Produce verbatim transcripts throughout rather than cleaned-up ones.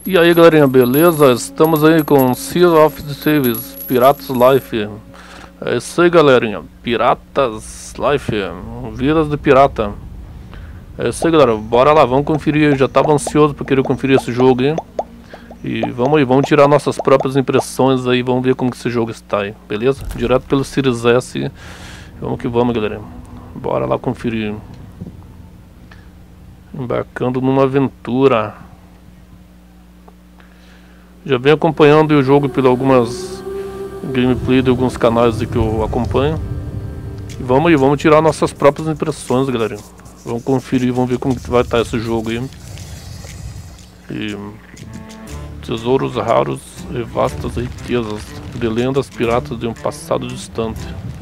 E aí galerinha, beleza? Estamos aí com Sea of Thieves, Piratas Life. É isso aí galerinha, Piratas Life, vidas de pirata. É isso aí galera, bora lá, vamos conferir. Eu já estava ansioso para querer conferir esse jogo aí. E vamos aí, vamos tirar nossas próprias impressões aí, vamos ver como que esse jogo está aí, beleza? Direto pelo Series S, vamos que vamos galerinha. Bora lá conferir. Embarcando numa aventura. Já venho acompanhando o jogo por algumas gameplay de alguns canais que eu acompanho. E vamos aí, vamos tirar nossas próprias impressões, galera. Vamos conferir, vamos ver como que vai estar esse jogo aí. E tesouros raros e vastas riquezas de lendas piratas de um passado distante.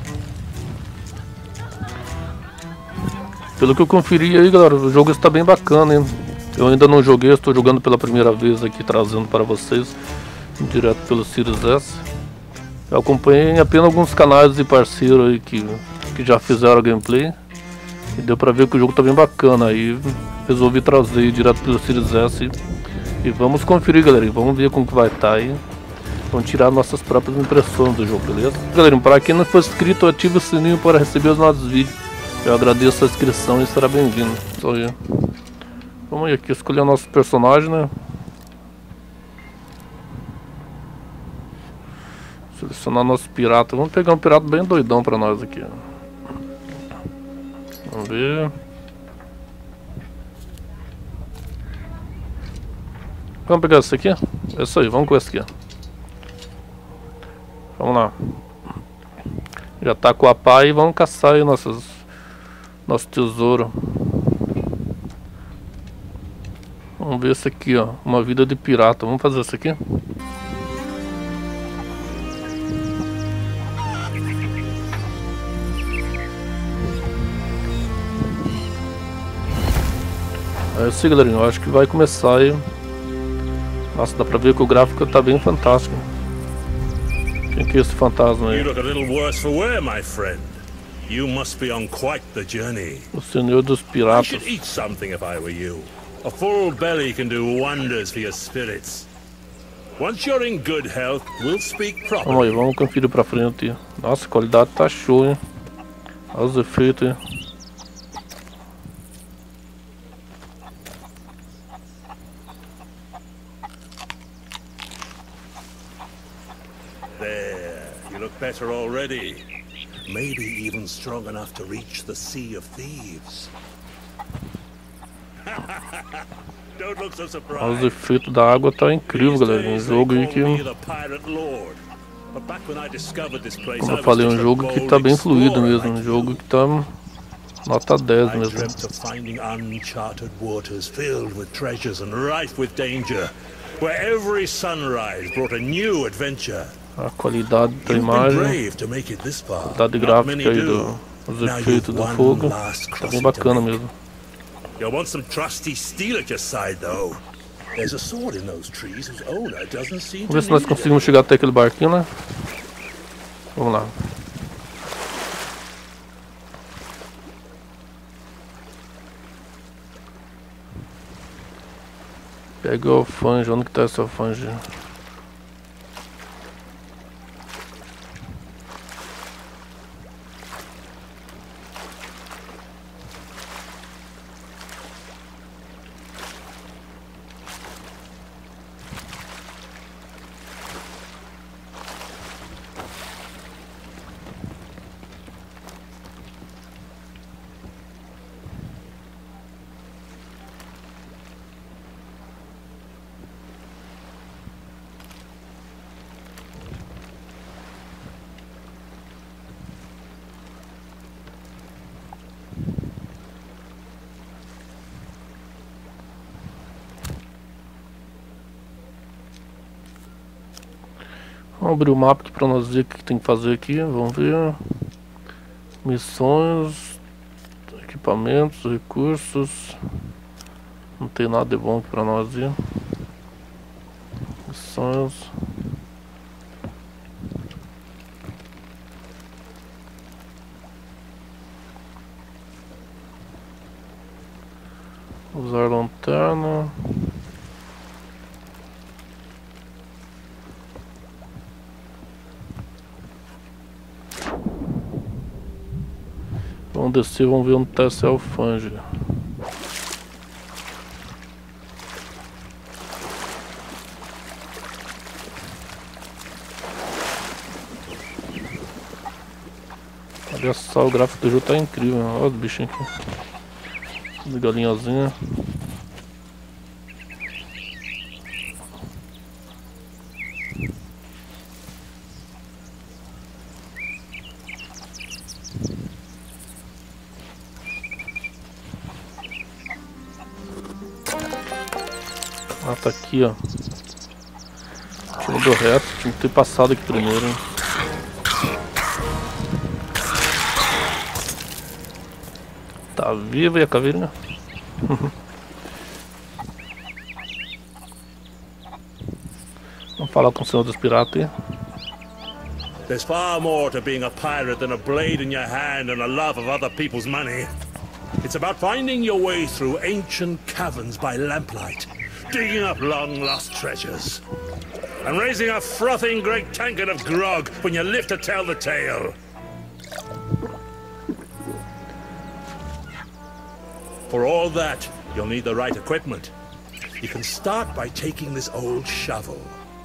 Pelo que eu conferi aí, galera, o jogo está bem bacana, hein? Eu ainda não joguei, estou jogando pela primeira vez aqui, trazendo para vocês, direto pelo Series S. Eu acompanhei apenas alguns canais de parceiro aí que, que já fizeram a gameplay. E deu para ver que o jogo está bem bacana, aí resolvi trazer direto pelo Series S. E vamos conferir, galera, vamos ver como que vai estar aí. Vamos tirar nossas próprias impressões do jogo, beleza? Galera, para quem não for inscrito, ative o sininho para receber os nossos vídeos. Eu agradeço a inscrição e será bem-vindo. Só aí. Vamos aqui escolher o nosso personagem, né? Selecionar nosso pirata. Vamos pegar um pirata bem doidão pra nós aqui. Vamos ver. Vamos pegar esse aqui? É isso aí, vamos com esse aqui. Vamos lá. Já tá com a pá e vamos caçar aí nossos, nosso tesouro. Vamos ver esse aqui, ó, uma vida de pirata. Vamos fazer isso aqui. É isso aí, galerinha. Eu acho que vai começar aí. Nossa, dá pra ver que o gráfico tá bem fantástico. Quem que é esse fantasma aí? O Senhor dos Piratas. A full belly can do wonders for your spirits. Once you're in good health, we'll speak properly. Vamos aí, vamos conferir pra frente. Nossa, a qualidade tá show, hein? Olha os efeitos, hein? There, you look better already. Maybe even strong enough to reach the Sea of Thieves. Os efeitos da água tá incrível, galera. Um jogo aí que, como eu falei, um jogo que tá bem fluido mesmo. Um jogo que tá nota dez mesmo. A qualidade da imagem, a qualidade gráfica aí do, os efeitos do fogo, tá bem bacana mesmo. You'll want some trusty steel at your side, though. There's a sword in those trees whose owner doesn't seem to. Vamos ver se nós conseguimos chegar até aquele barquinho, né? Vamos lá. Pega o alfanje. Onde que tá esse alfanje? Vamos abrir o mapa aqui para nós ver o que tem que fazer aqui. Vamos ver. Missões, equipamentos, recursos. Não tem nada de bom aqui para nós ver. Missões. Usar lanterna. Vamos descer, vamos ver onde tá esse alfange. Olha só, o gráfico do jogo tá incrível. Olha os bichinhos aqui. As galinhazinhas. Ah, tá aqui, ó. Tinha do reto, tinha que ter passado aqui primeiro, hein? Tá viva e a caveira? Vamos falar com o senhor dos piratas aí. There's far more to being a pirate than a blade in your hand and a love of other people's money. It's about finding your way through ancient caverns by lamplight, digging up long-lost treasures, and raising a frothing great tankard of grog when you live to tell the tale. For all that, you'll need the right equipment. You can start by taking this old shovel.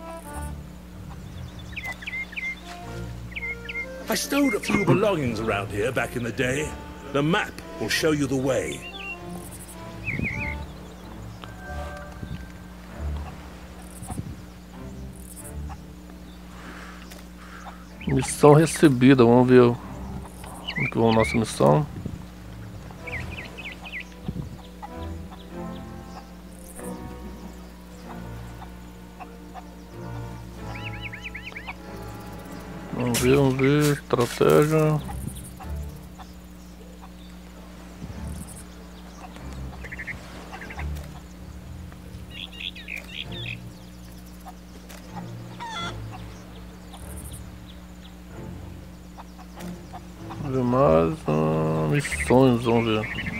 I stowed a few belongings around here back in the day. The map will show you the way. Missão recebida, vamos ver onde que vamos nossa missão. Vamos ver, vamos ver, estratégia. Vamos ver mais, ah, missões, vamos ver.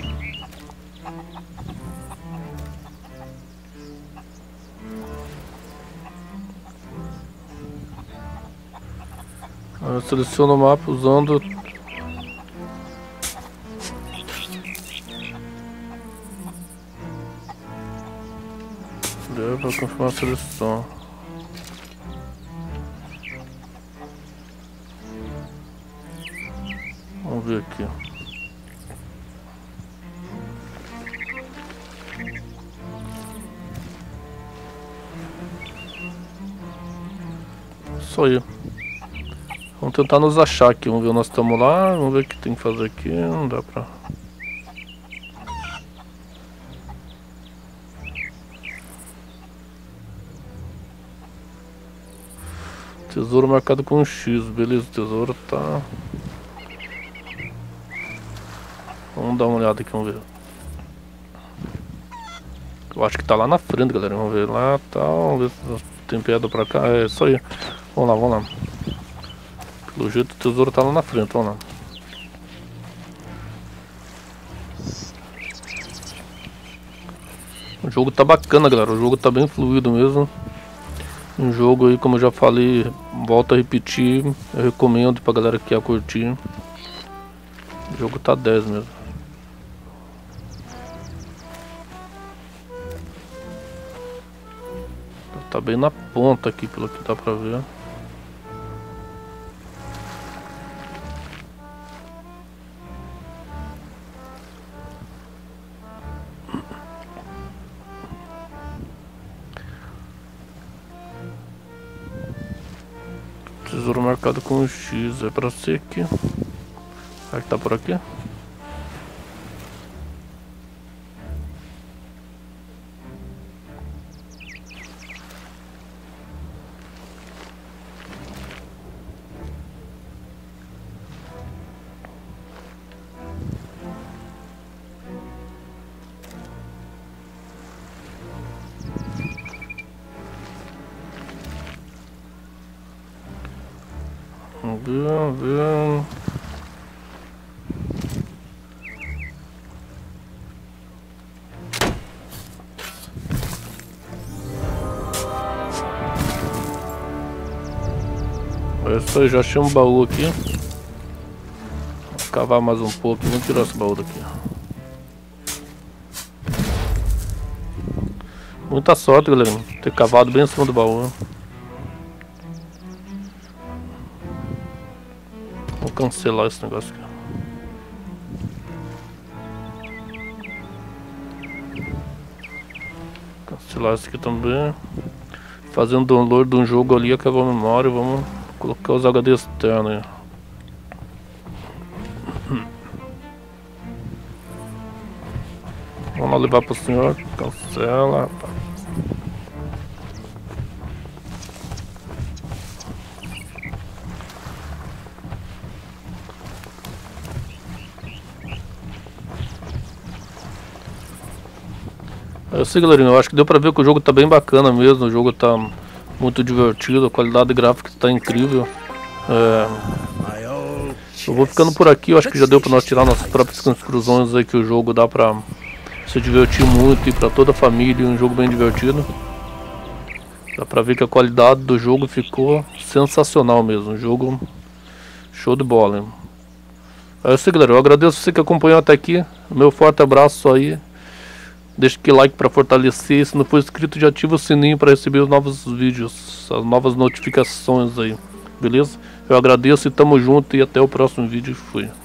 Eu seleciono o mapa usando deu para confirmar a seleção. Vamos ver aqui. Isso aí. Vamos tentar nos achar aqui, vamos ver onde nós estamos lá, vamos ver o que tem que fazer aqui, não dá pra... Tesouro marcado com um X, beleza, o tesouro tá... Vamos dar uma olhada aqui, vamos ver. Eu acho que tá lá na frente, galera, vamos ver lá, tá, vamos ver se tem pedra pra cá, é isso aí. Vamos lá, vamos lá. Pelo jeito o tesouro tá lá na frente, vamos lá. O jogo tá bacana, galera, o jogo tá bem fluido mesmo. Um jogo aí, como eu já falei, volto a repetir, eu recomendo pra galera que quer curtir. O jogo tá dez mesmo. Tá bem na ponta aqui, pelo que dá pra ver. Tesouro marcado com um X, é pra ser aqui. Será que tá por aqui? Vamos ver, vamos ver. É isso aí, já achei um baú aqui. Cavar mais um pouco. Vamos tirar esse baú daqui. Muita sorte, galera. Ter cavado bem em cima do baú. Né? Vou cancelar esse negócio aqui. Cancelar esse aqui também. Fazendo download de um jogo ali, acabou a memória. Vamos colocar os H D externos aí. Vamos lá levar para o senhor. Cancela, rapaz. Eu sei, galerinha, eu acho que deu pra ver que o jogo tá bem bacana mesmo, o jogo tá muito divertido, a qualidade gráfica tá incrível. É... Eu vou ficando por aqui, eu acho que já deu pra nós tirar nossas próprias conclusões aí, que o jogo dá pra se divertir muito e pra toda a família, um jogo bem divertido. Dá pra ver que a qualidade do jogo ficou sensacional mesmo, um jogo show de bola, hein? É isso aí, galera, eu agradeço você que acompanhou até aqui, meu forte abraço aí. Deixa aquele like para fortalecer, se não for inscrito já ativa o sininho para receber os novos vídeos, as novas notificações aí, beleza? Eu agradeço e tamo junto e até o próximo vídeo, fui.